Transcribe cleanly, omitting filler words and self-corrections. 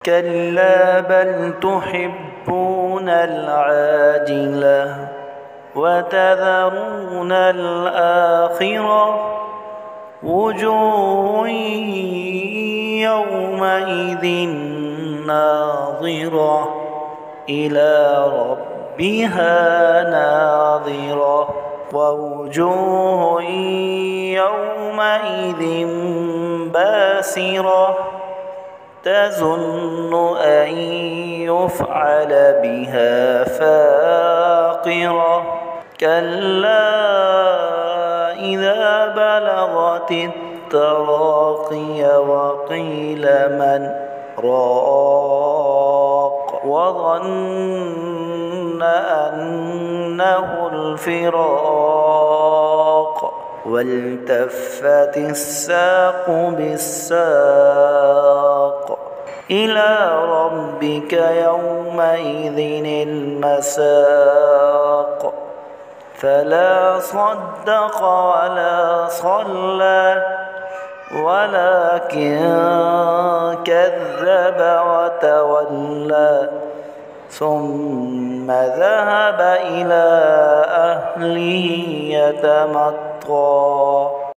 كلا بل تحبون العاجلة وتذرون الآخرة وجوه يومئذ ناظرة إلى ربها ناظرة ووجوه يومئذ باسرة تظن أن يفعل بها فاقرة كلا إذا بلغت التراقي وقيل من راق وظن أنه الفراق والتفت الساق بالساق إلى ربك يومئذ المساق فلا صدق ولا صلى ولكن كذب وتولى ثم ذهب إلى أهله يتمطى